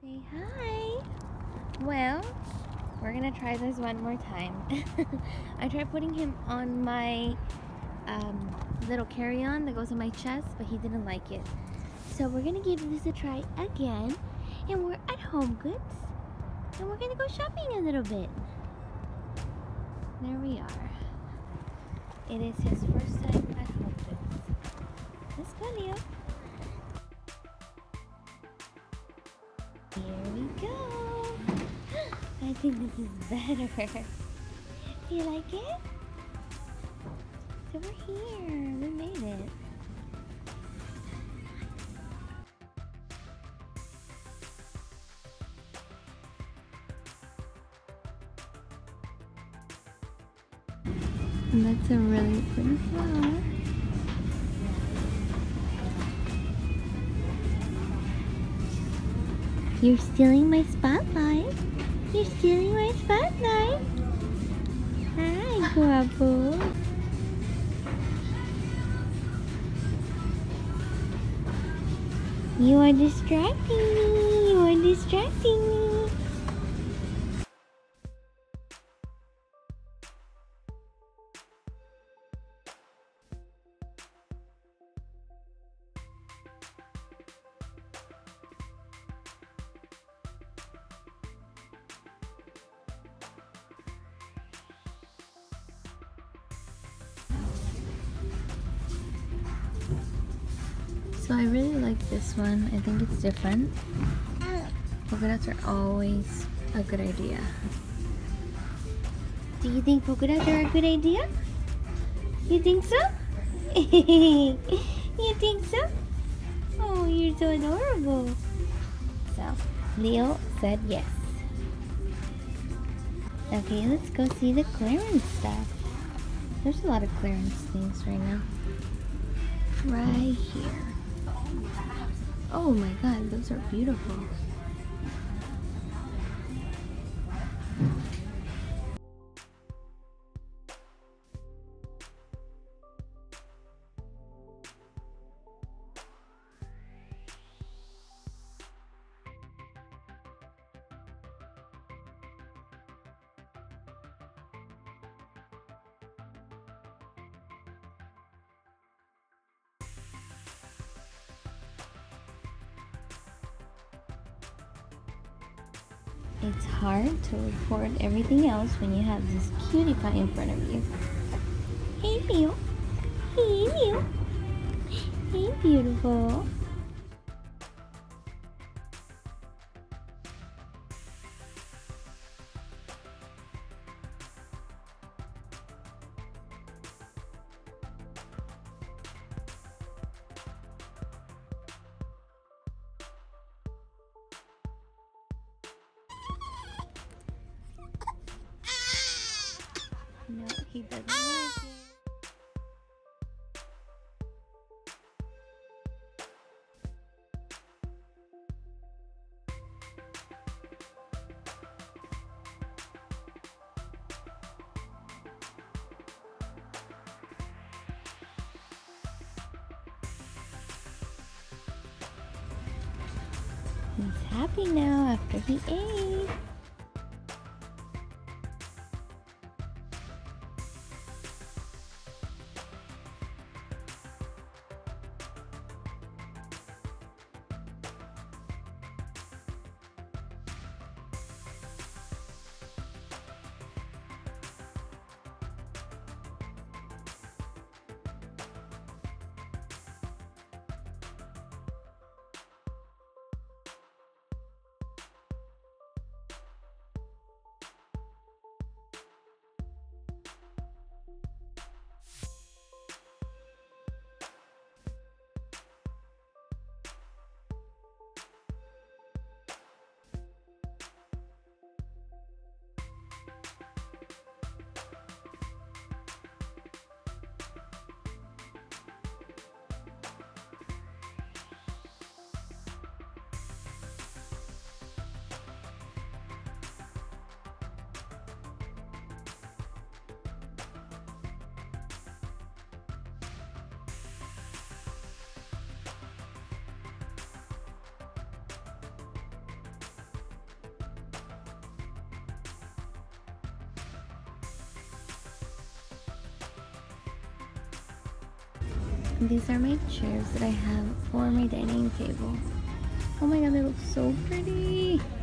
Say hi. Well, we're gonna try this one more time. I tried putting him on my little carry-on that goes on my chest, but he didn't like it. So we're gonna give this a try again, and we're at Home Goods, and we're gonna go shopping a little bit. There we are. It is his first time at Home Goods. Let's go, Leo. Here we go. I think this is better. Do you like it? So we're here. We made it. And that's a really pretty flower. You're stealing my spotlight. You're stealing my spotlight. Hi, Guapo. You are distracting me. You are distracting me. So I really like this one. I think it's different. Polka dots are always a good idea. Do you think polka dots are a good idea? You think so? You think so? Oh, you're so adorable. So, Leo said yes. Okay, let's go see the clearance stuff. There's a lot of clearance things right now. Right here. Oh my god, those are beautiful. It's hard to record everything else when you have this cutie pie in front of you. Hey, Leo. Hey, Leo. Hey, beautiful. No, he doesn't like it. He's happy now after he ate. These are my chairs that I have for my dining table. Oh my god, they look so pretty.